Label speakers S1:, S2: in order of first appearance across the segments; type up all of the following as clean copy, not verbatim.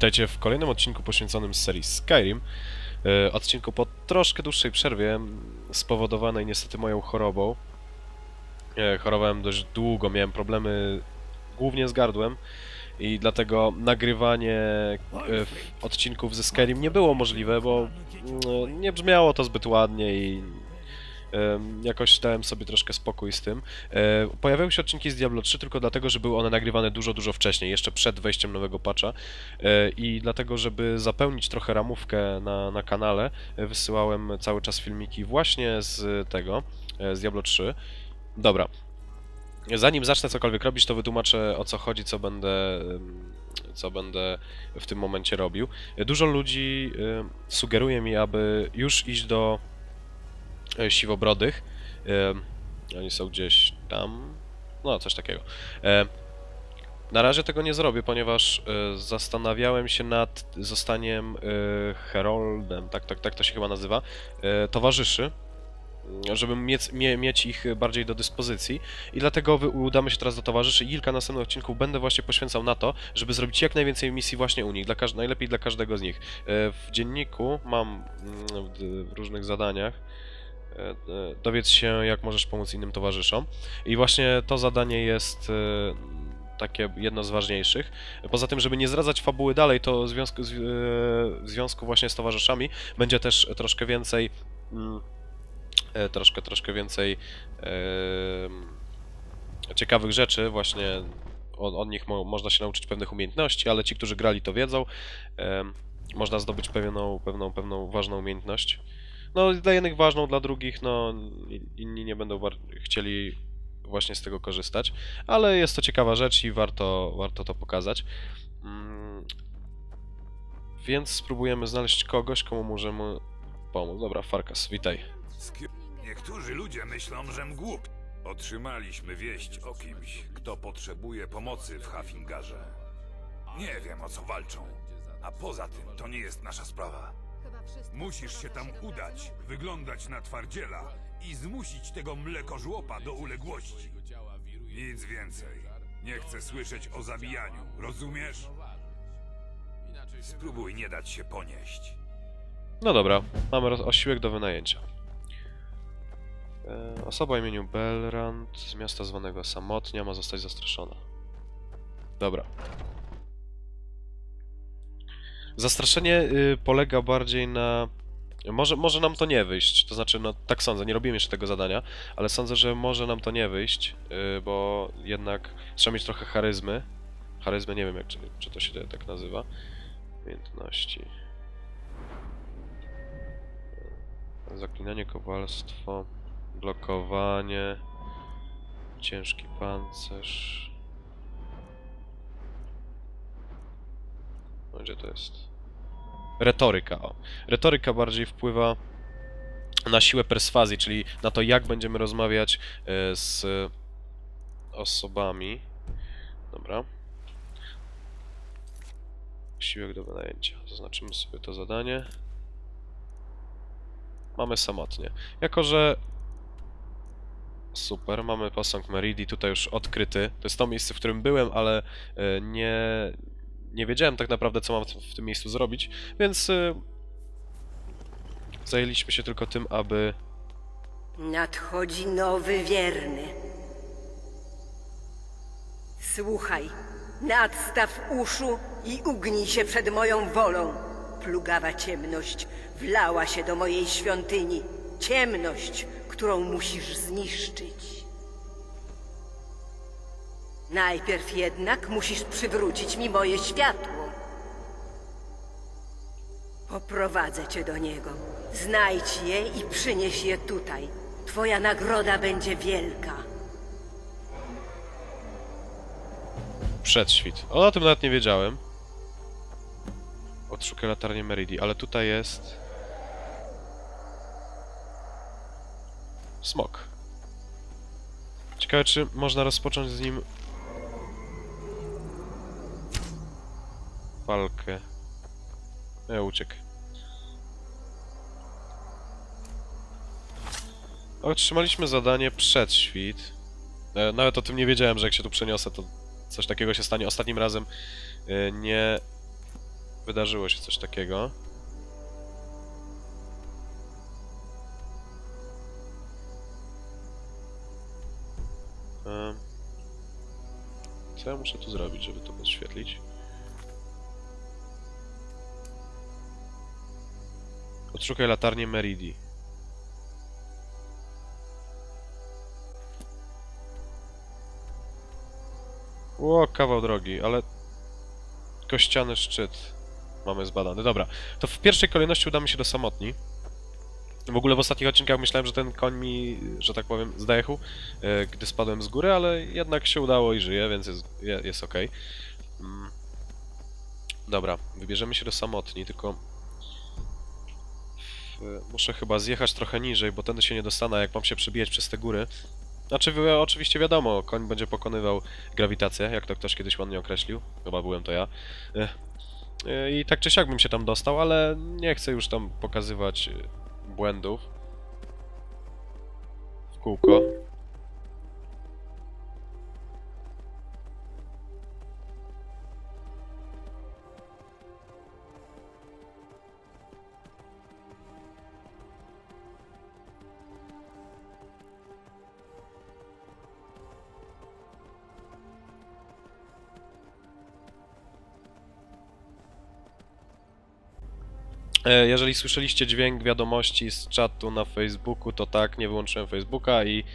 S1: Witajcie w kolejnym odcinku poświęconym serii Skyrim. Odcinku po troszkę dłuższej przerwie, spowodowanej niestety moją chorobą. Chorowałem dość długo, miałem problemy głównie z gardłem i dlatego nagrywanie odcinków ze Skyrim nie było możliwe, bo nie brzmiało to zbyt ładnie i jakoś dałem sobie troszkę spokój z tym. Pojawiały się odcinki z Diablo 3 tylko dlatego, że były one nagrywane dużo wcześniej, jeszcze przed wejściem nowego patcha. I dlatego, żeby zapełnić trochę ramówkę na kanale, wysyłałem cały czas filmiki właśnie z tego, z Diablo 3. Dobra. Zanim zacznę cokolwiek robić, to wytłumaczę, o co chodzi, co będę w tym momencie robił. Dużo ludzi sugeruje mi, aby już iść do siwobrodych. Oni są gdzieś tam. No, coś takiego. Na razie tego nie zrobię, ponieważ zastanawiałem się nad zostaniem heroldem, tak to się chyba nazywa, towarzyszy, żeby mieć ich bardziej do dyspozycji i dlatego udamy się teraz do towarzyszy i kilka następnych odcinków będę właśnie poświęcał na to, żeby zrobić jak najwięcej misji właśnie u nich, najlepiej dla każdego z nich. W dzienniku mam w różnych zadaniach dowiedz się, jak możesz pomóc innym towarzyszom. I właśnie to zadanie jest takie jedno z ważniejszych. Poza tym, żeby nie zdradzać fabuły dalej, to w związku właśnie z towarzyszami będzie też troszkę więcej troszkę więcej ciekawych rzeczy, właśnie od nich można się nauczyć pewnych umiejętności, ale ci, którzy grali, to wiedzą. Można zdobyć pewną ważną umiejętność. No, dla jednych ważną, dla drugich, no, inni nie będą chcieli właśnie z tego korzystać, ale jest to ciekawa rzecz i warto to pokazać. Więc spróbujemy znaleźć kogoś, komu możemy pomóc. Dobra, Farkas, witaj.
S2: Niektórzy ludzie myślą, żem głupi. Otrzymaliśmy wieść o kimś, kto potrzebuje pomocy w Hafingarze. Nie wiem, o co walczą. A poza tym, to nie jest nasza sprawa. Musisz się tam udać, wyglądać na twardziela i zmusić tego mlekożłopa do uległości. Nic więcej. Nie chcę słyszeć o zabijaniu, rozumiesz? Spróbuj nie dać się ponieść.
S1: No dobra, mamy osiłek do wynajęcia. Osoba o imieniu Belrand z miasta zwanego Samotnia ma zostać zastraszona. Dobra. Zastraszenie polega bardziej na... Może nam to nie wyjść, to znaczy, no tak sądzę, nie robiłem jeszcze tego zadania, ale sądzę, że może nam to nie wyjść, bo jednak trzeba mieć trochę charyzmy. Charyzmy, nie wiem, czy to się tak nazywa. Umiejętności. Zaklinanie, kowalstwo, blokowanie, ciężki pancerz. No, gdzie to jest? Retoryka, o. Retoryka bardziej wpływa na siłę perswazji, czyli na to, jak będziemy rozmawiać z osobami. Dobra. Siłek do wynajęcia. Zaznaczymy sobie to zadanie. Mamy samotnie. Jako że... Super, mamy posąg Meridi, tutaj już odkryty. To jest to miejsce, w którym byłem, ale nie wiedziałem tak naprawdę, co mam w tym miejscu zrobić, więc zajęliśmy się tylko tym, aby...
S3: Nadchodzi nowy wierny. Słuchaj, nadstaw uszu i ugnij się przed moją wolą. Plugawa ciemność wlała się do mojej świątyni. Ciemność, którą musisz zniszczyć. Najpierw jednak musisz przywrócić mi moje światło. Poprowadzę cię do niego. Znajdź je i przynieś je tutaj. Twoja nagroda będzie wielka.
S1: Przedświt. O tym nawet nie wiedziałem. Odszukaj latarnię Meridi, ale tutaj jest... Smok. Ciekawe, czy można rozpocząć z nim... walkę. Uciekł. Otrzymaliśmy zadanie Przedświt. Nawet o tym nie wiedziałem, że jak się tu przeniosę, to coś takiego się stanie. Ostatnim razem nie wydarzyło się coś takiego. Co ja muszę tu zrobić, żeby to podświetlić? Odszukaj latarnię Meridi. O, kawał drogi, ale kościany szczyt mamy zbadany. Dobra, to w pierwszej kolejności udamy się do Samotni. W ogóle w ostatnich odcinkach myślałem, że ten koń mi, że tak powiem, zdechł, gdy spadłem z góry, ale jednak się udało i żyje, więc jest ok. Dobra, wybierzemy się do Samotni, tylko muszę chyba zjechać trochę niżej, bo tędy się nie dostanę, jak mam się przebijać przez te góry. Znaczy, oczywiście wiadomo, koń będzie pokonywał grawitację, jak to ktoś kiedyś ładnie określił. Chyba byłem to ja. I tak czy siak bym się tam dostał, ale nie chcę już tam pokazywać błędów w kółko. Jeżeli słyszeliście dźwięk wiadomości z czatu na Facebooku, to tak, nie wyłączyłem Facebooka i...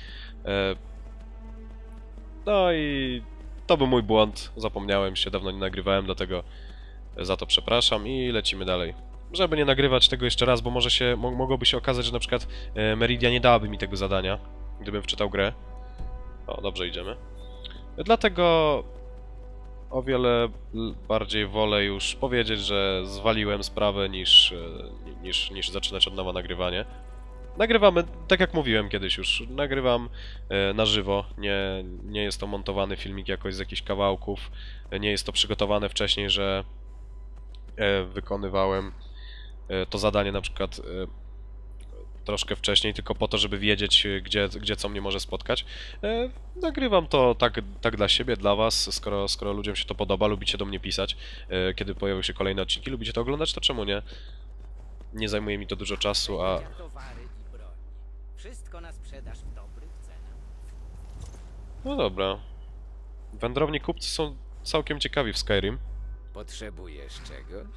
S1: No i... To był mój błąd, zapomniałem się, dawno nie nagrywałem, dlatego za to przepraszam i lecimy dalej. Żeby nie nagrywać tego jeszcze raz, bo mogłoby się okazać, że na przykład Meridia nie dałaby mi tego zadania, gdybym wczytał grę. O, dobrze idziemy. Dlatego... O wiele bardziej wolę już powiedzieć, że zwaliłem sprawę niż zaczynać od nowa nagrywanie. Nagrywamy, tak jak mówiłem kiedyś już, nagrywam na żywo, nie jest to montowany filmik jakoś z jakichś kawałków, nie jest to przygotowane wcześniej, że wykonywałem to zadanie na przykład troszkę wcześniej, tylko po to, żeby wiedzieć, gdzie co mnie może spotkać. Nagrywam to tak dla siebie, dla was, skoro ludziom się to podoba, lubicie do mnie pisać, kiedy pojawią się kolejne odcinki, lubicie to oglądać, to czemu nie? Nie zajmuje mi to dużo czasu, a...
S4: Wszystko na sprzedaż w dobrych cenach.
S1: No dobra. Wędrowni kupcy są całkiem ciekawi w Skyrim.
S4: Potrzebujesz czegoś?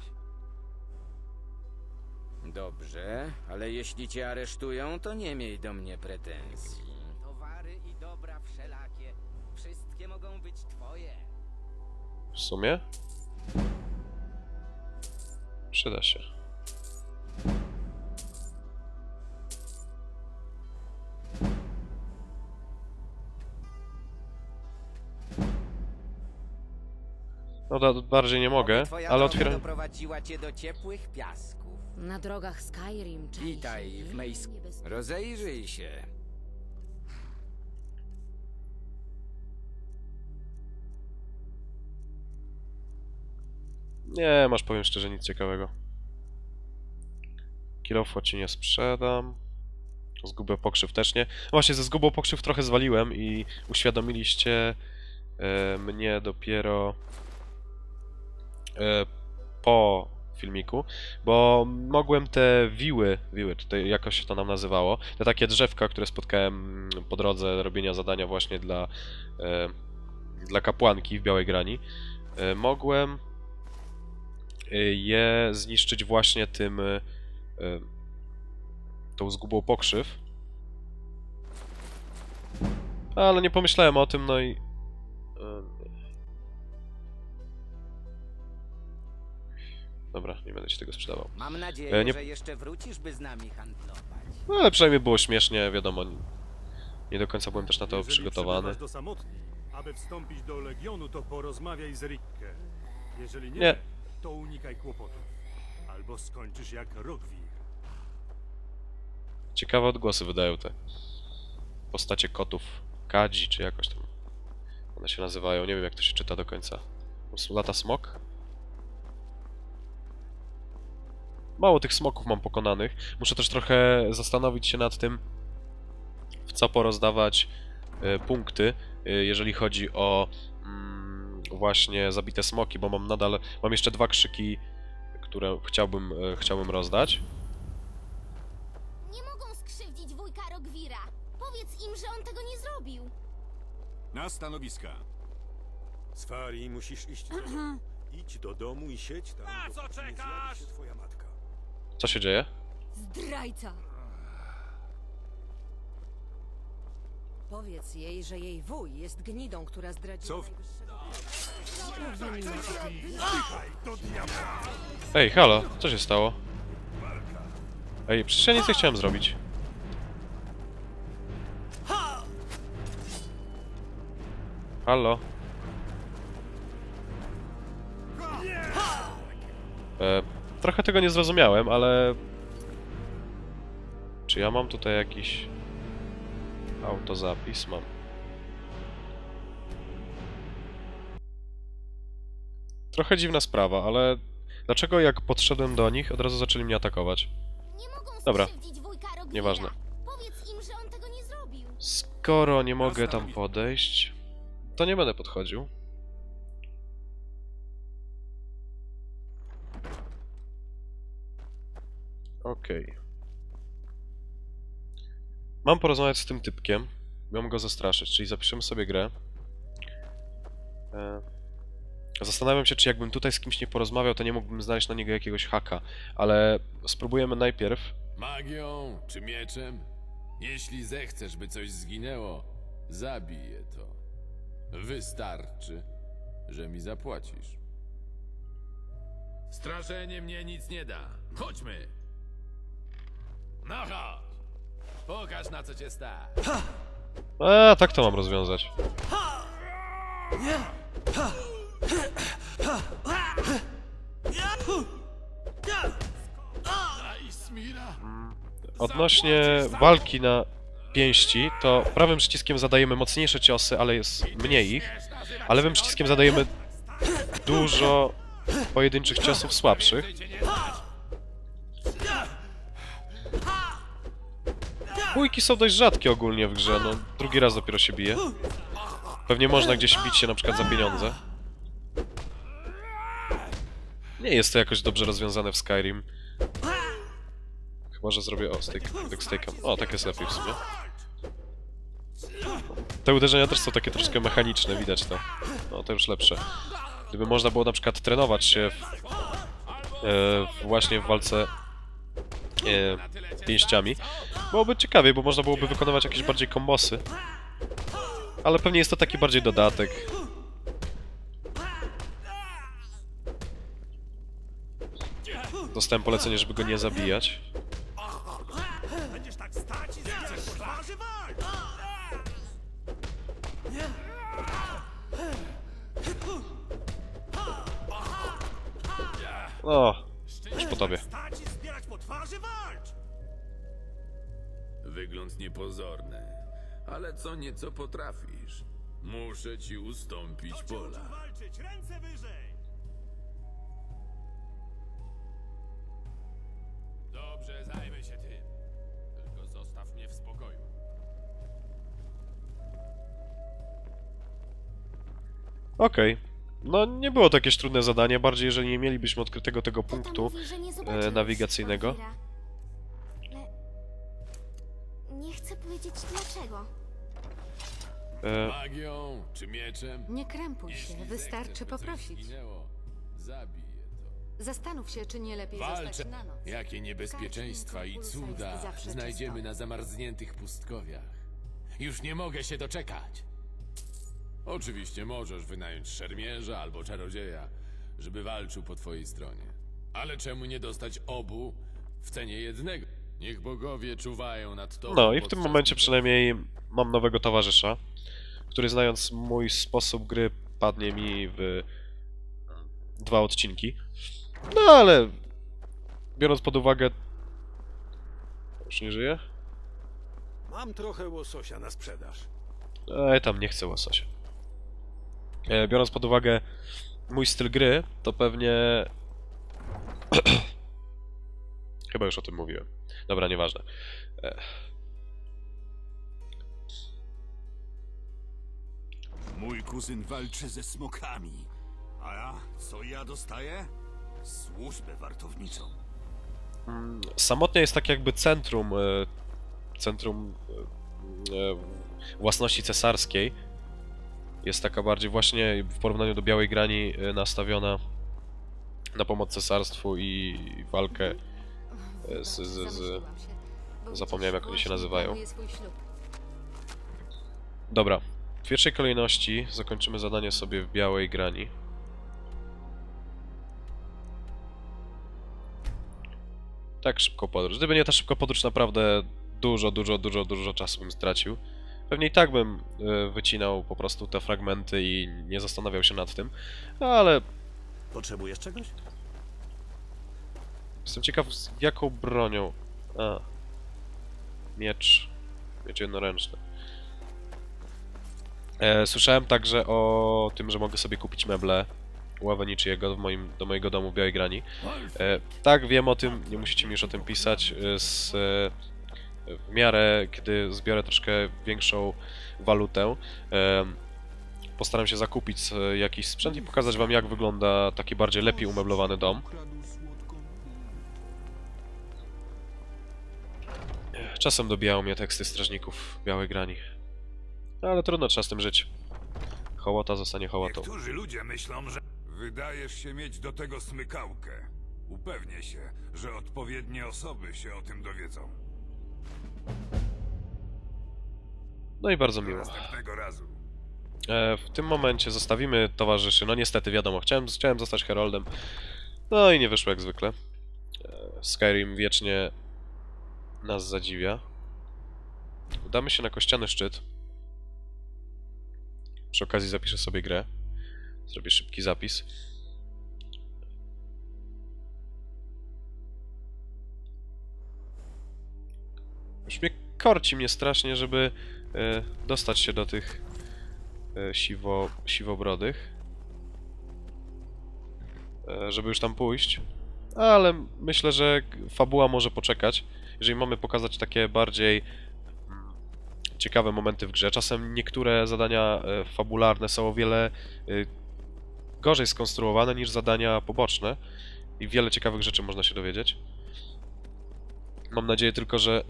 S4: Dobrze, ale jeśli cię aresztują, to nie miej do mnie pretensji. Towary i dobra wszelakie, wszystkie mogą być twoje.
S1: W sumie? Przyda się. No bardziej nie mogę,
S4: Twoja
S1: ale
S4: droga
S1: otwieram...
S4: doprowadziła cię do ciepłych piasków.
S5: Na drogach Skyrim czai się
S4: Witaj w Mejsku.
S5: niebezpieczeństwo.
S4: Rozejrzyj się.
S1: Nie, masz, powiem szczerze, nic ciekawego. Kilofła ci nie sprzedam. Zgubę pokrzyw też nie. Właśnie, ze zgubą pokrzyw trochę zwaliłem i uświadomiliście mnie dopiero po filmiku, bo mogłem te wiły, tutaj jakoś się to nam nazywało, te takie drzewka, które spotkałem po drodze robienia zadania właśnie dla kapłanki w Białej Grani, mogłem je zniszczyć właśnie tą zgubą pokrzyw. Ale nie pomyślałem o tym, no i... Dobra, nie będę ci tego sprzedawał.
S4: Mam nadzieję,
S1: nie-
S4: że jeszcze wrócisz, by z nami handlować.
S1: No ale przynajmniej było śmiesznie, wiadomo. Nie do końca byłem też na to
S6: Jeżeli
S1: przygotowany.
S6: przybywasz do Samotni, aby wstąpić do Legionu, to porozmawiaj z Rikke. Jeżeli nie,
S1: Nie.
S6: to unikaj kłopotów. Albo skończysz jak Rogwir.
S1: Ciekawe odgłosy wydają te postacie kotów. Kadzi, czy jakoś tam one się nazywają. Nie wiem, jak to się czyta do końca. Po prostu lata smok? Mało tych smoków mam pokonanych. Muszę też trochę zastanowić się nad tym, w co porozdawać punkty, jeżeli chodzi o właśnie zabite smoki, bo mam jeszcze 2 krzyki które chciałbym rozdać.
S7: Nie mogą skrzywdzić wujka Rogwira. Powiedz im, że on tego nie zrobił.
S8: Na stanowiska.
S6: Sfari, musisz iść do domu. Idź do domu i siedź tam. Na co czekasz? Się twoja matka.
S1: Co się dzieje?
S5: Zdrajca! Powiedz jej, że jej wuj jest gnidą, która zdradziła
S8: Co w-
S1: Ej, halo, co się stało? Ej, przecież ja nic nie chciałem zrobić. Halo? Trochę tego nie zrozumiałem, ale... Czy ja mam tutaj jakiś... autozapis? Mam. Trochę dziwna sprawa, ale... Dlaczego jak podszedłem do nich, od razu zaczęli mnie atakować?
S7: Nie mogą
S1: Dobra.
S7: skrzywdzić wujka Rogwira.
S1: Nieważne.
S7: Powiedz im, że on tego nie zrobił.
S1: Skoro nie mogę tam podejść, to nie będę podchodził. Okej. Mam porozmawiać z tym typkiem. Mam go zastraszyć, czyli zapiszemy sobie grę. Zastanawiam się, czy jakbym tutaj z kimś nie porozmawiał, to nie mógłbym znaleźć na niego jakiegoś haka. Ale spróbujemy najpierw.
S9: Magią czy mieczem? Jeśli zechcesz, by coś zginęło, zabiję to. Wystarczy, że mi zapłacisz. Straszenie mnie nic nie da. Chodźmy! No chodź! Pokaż, na co cię stać.
S1: A, tak to mam rozwiązać. Odnośnie walki na pięści, to prawym przyciskiem zadajemy mocniejsze ciosy, ale jest mniej ich, a lewym przyciskiem zadajemy dużo pojedynczych ciosów słabszych. Bójki są dość rzadkie ogólnie w grze, no drugi raz dopiero się bije. Pewnie można gdzieś bić się na przykład za pieniądze. Nie jest to jakoś dobrze rozwiązane w Skyrim. Chyba, że zrobię steakam. O, tak jest lepiej w sumie. Te uderzenia też są takie troszkę mechaniczne, widać to. No, to już lepsze. Gdyby można było na przykład trenować się właśnie w walce pięściami, byłoby ciekawie, bo można byłoby wykonywać jakieś bardziej kombosy. Ale pewnie jest to taki bardziej dodatek. Dostałem polecenie, żeby go nie zabijać.
S6: Będziesz tak stać i zechcesz po twarzy walcz!
S1: O, już po tobie.
S6: Stać i zbierać po twarzy walcz!
S9: Wygląd niepozorny, ale co nieco potrafisz. Muszę ci ustąpić pola.
S6: Walczyć, ręce wyżej!
S9: Dobrze, zajmę się tym. Tylko zostaw mnie w spokoju.
S1: Okej. No, nie było to jakieś trudne zadanie, bardziej jeżeli nie mielibyśmy odkrytego tego
S7: Tata
S1: punktu
S7: mówi, że nie zobaczył
S1: nawigacyjnego.
S7: Rogwira. Ale nie chcę powiedzieć dlaczego.
S9: Magią czy mieczem?
S5: Nie krępuj się,
S9: Jeśli
S5: wystarczy
S9: zechcesz, by coś
S5: poprosić.
S9: zginęło, zabiję to.
S5: Zastanów się, czy nie lepiej
S9: Walczę!
S5: zostać na noc.
S9: Jakie niebezpieczeństwa i cuda znajdziemy na zamarzniętych pustkowiach. Już nie mogę się doczekać. Oczywiście możesz wynająć szermierza albo czarodzieja, żeby walczył po twojej stronie. Ale czemu nie dostać obu w cenie jednego? Niech bogowie czuwają nad tobą.
S1: No i w tym
S9: podczas
S1: momencie
S9: bitwy.
S1: przynajmniej mam nowego towarzysza, który znając mój sposób gry padnie mi w 2 odcinki. No ale biorąc pod uwagę... Już nie żyje?
S6: Mam trochę łososia na sprzedaż.
S1: Tam nie chcę łososia. Biorąc pod uwagę mój styl gry, to pewnie... Chyba już o tym mówiłem. Dobra, nieważne.
S8: Mój kuzyn walczy ze smokami. A ja? Co ja dostaję? służbę wartowniczą.
S1: Samotnia jest tak jakby centrum własności cesarskiej. Jest taka bardziej właśnie w porównaniu do Białej Grani nastawiona na pomoc cesarstwu i walkę zapomniałem, jak oni się nazywają. Dobra, w pierwszej kolejności zakończymy zadanie sobie w Białej Grani. Tak, szybką podróż. Gdyby nie ta szybka podróż, naprawdę dużo czasu bym stracił. Pewnie i tak bym wycinał po prostu te fragmenty i nie zastanawiał się nad tym, ale
S6: Potrzebujesz czegoś?
S1: jestem ciekaw, z jaką bronią. A. Miecz jednoręczny. Słyszałem także o tym, że mogę sobie kupić meble u Avenichiego do mojego domu w Białej Grani. Tak, wiem o tym, nie musicie mi już o tym pisać. W miarę, kiedy zbiorę troszkę większą walutę, postaram się zakupić jakiś sprzęt i pokazać wam, jak wygląda taki bardziej lepiej umeblowany dom. Czasem dobijają mnie teksty strażników Białej Grani. Ale trudno, trzeba z tym żyć. Hołota zostanie hołotą.
S2: Niektórzy ludzie myślą, że... Wydajesz się mieć do tego smykałkę. Upewnię się, że odpowiednie osoby się o tym dowiedzą.
S1: No i bardzo
S2: Do
S1: miło.
S2: następnego razu.
S1: W tym momencie zostawimy towarzyszy. No niestety, wiadomo, chciałem zostać Heroldem. No i nie wyszło jak zwykle. Skyrim wiecznie nas zadziwia. Udamy się na kościany szczyt. Przy okazji zapiszę sobie grę. Zrobię szybki zapis. Już mnie korci strasznie, żeby dostać się do tych siwobrodych. Żeby już tam pójść. Ale myślę, że fabuła może poczekać. Jeżeli mamy pokazać takie bardziej ciekawe momenty w grze. Czasem niektóre zadania fabularne są o wiele gorzej skonstruowane niż zadania poboczne. I wiele ciekawych rzeczy można się dowiedzieć. Mam nadzieję tylko, że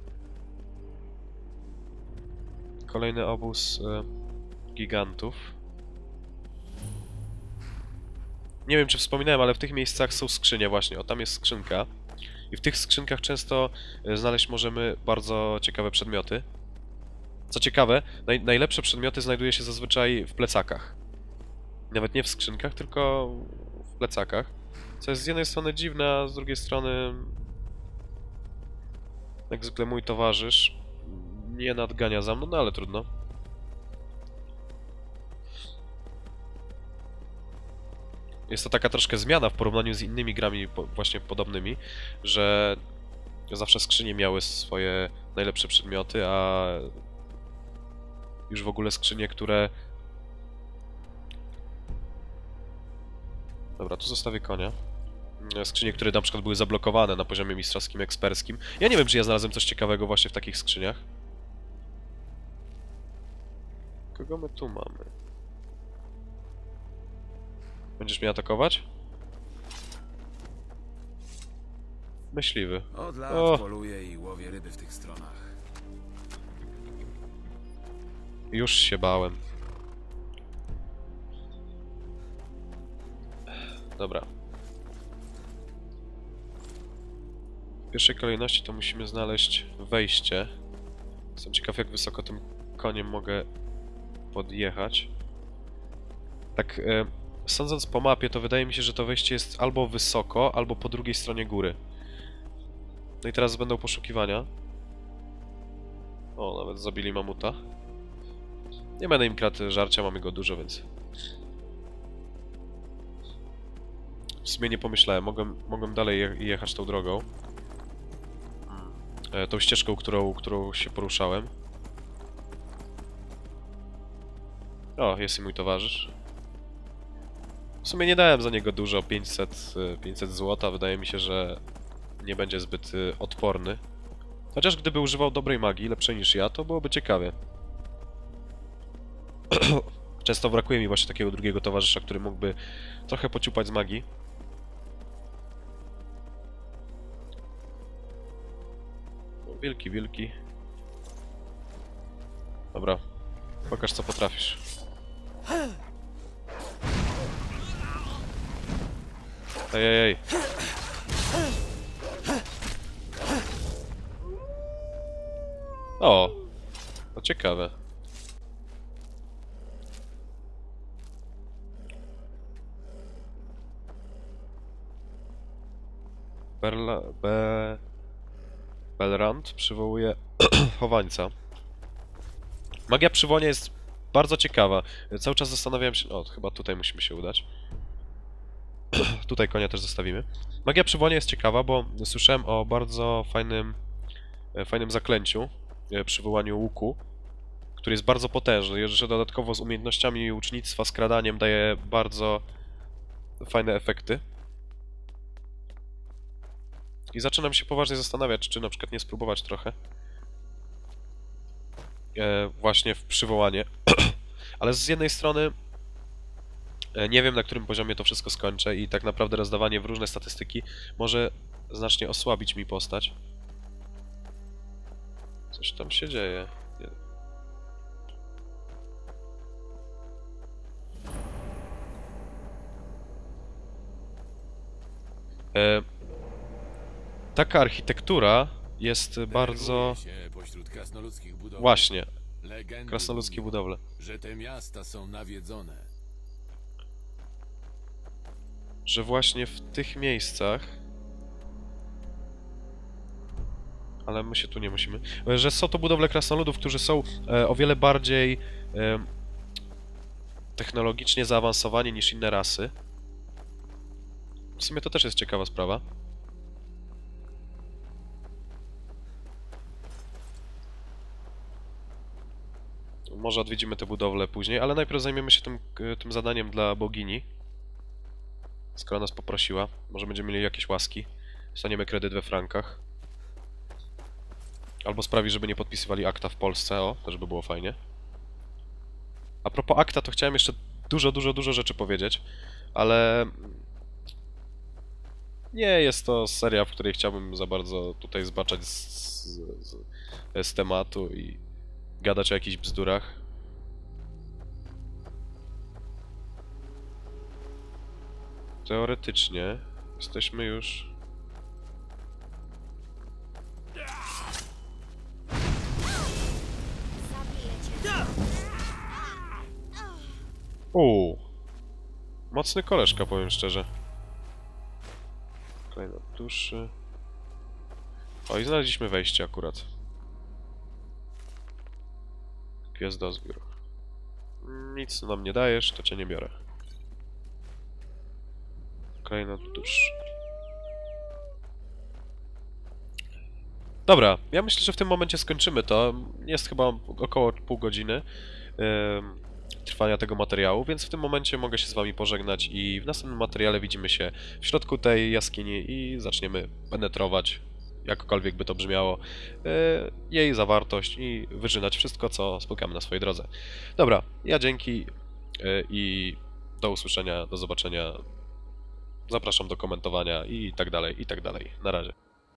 S1: kolejny obóz gigantów. Nie wiem, czy wspominałem, ale w tych miejscach są skrzynie właśnie. O, tam jest skrzynka. I w tych skrzynkach często znaleźć możemy bardzo ciekawe przedmioty. Co ciekawe, najlepsze przedmioty znajduje się zazwyczaj w plecakach. Nawet nie w skrzynkach, tylko w plecakach. Co jest z jednej strony dziwne, a z drugiej strony... Jak zwykle mój towarzysz nie nadgania za mną, no ale trudno. Jest to taka troszkę zmiana w porównaniu z innymi grami właśnie podobnymi, że zawsze skrzynie miały swoje najlepsze przedmioty, a już w ogóle skrzynie, które... Dobra, tu zostawię konia. Skrzynie, które na przykład były zablokowane na poziomie mistrzowskim, eksperckim. Ja nie wiem, czy ja znalazłem coś ciekawego właśnie w takich skrzyniach. Kogo my tu mamy? Będziesz mnie atakować? Myśliwy.
S4: Od lat poluję i łowię ryby w tych stronach.
S1: Już się bałem. Dobra. W pierwszej kolejności to musimy znaleźć wejście. Jestem ciekaw, jak wysoko tym koniem mogę podjechać. Tak, sądząc po mapie, to wydaje mi się, że to wejście jest albo wysoko, albo po drugiej stronie góry. No i teraz będą poszukiwania. O, nawet zabili mamuta. Nie będę im kradł żarcia, mamy go dużo, więc... W sumie nie pomyślałem, mogłem dalej jechać tą drogą. Tą ścieżką, którą się poruszałem. O, jest i mój towarzysz. W sumie nie dałem za niego dużo, 500 złota. Wydaje mi się, że nie będzie zbyt odporny. Chociaż gdyby używał dobrej magii, lepszej niż ja, to byłoby ciekawie. Często brakuje mi właśnie takiego drugiego towarzysza, który mógłby trochę pociupać z magii. Wilki, wilki. Dobra. Pokaż, co potrafisz. Ej, ej, ej. O! To ciekawe. Belrand przywołuje chowańca. Magia przywołania jest bardzo ciekawa. Cały czas zastanawiałem się... O, chyba tutaj musimy się udać. Tutaj konia też zostawimy. Magia przywołania jest ciekawa, bo słyszałem o bardzo fajnym zaklęciu, przywołaniu łuku, który jest bardzo potężny. Jeszcze dodatkowo z umiejętnościami łucznictwa, skradaniem daje bardzo fajne efekty. I zaczynam się poważnie zastanawiać, czy na przykład nie spróbować trochę właśnie w przywołanie. Ale z jednej strony nie wiem, na którym poziomie to wszystko skończę i tak naprawdę rozdawanie w różne statystyki może znacznie osłabić mi postać. Coś tam się dzieje. Taka architektura jest bardzo... Właśnie. Krasnoludzkie budowle.
S9: Że te miasta są nawiedzone.
S1: Że właśnie w tych miejscach... Ale my się tu nie musimy... Że są to budowle krasnoludów, którzy są o wiele bardziej technologicznie zaawansowani niż inne rasy. W sumie to też jest ciekawa sprawa. Może odwiedzimy te budowle później, ale najpierw zajmiemy się tym zadaniem dla bogini. Skoro nas poprosiła. Może będziemy mieli jakieś łaski. Dostaniemy kredyt we frankach. Albo sprawi, żeby nie podpisywali akta w Polsce. O, też by było fajnie. A propos akta, to chciałem jeszcze dużo rzeczy powiedzieć. Ale... nie jest to seria, w której chciałbym za bardzo tutaj zbaczać z tematu i gadać o jakichś bzdurach. Teoretycznie jesteśmy już... Mocny koleżka, powiem szczerze. Kolejna duszy. O, i znaleźliśmy wejście akurat. Gwiazdozbiór. Nic nam nie dajesz, to cię nie biorę. Kolejna dusz. Dobra, ja myślę, że w tym momencie skończymy to. Jest chyba około pół godziny trwania tego materiału, więc w tym momencie mogę się z wami pożegnać i w następnym materiale widzimy się w środku tej jaskini i zaczniemy penetrować, jakkolwiek by to brzmiało, jej zawartość i wyżynać wszystko, co spotkamy na swojej drodze. Dobra, ja dzięki i do usłyszenia, do zobaczenia. Zapraszam do komentowania i tak dalej, i tak dalej. Na razie.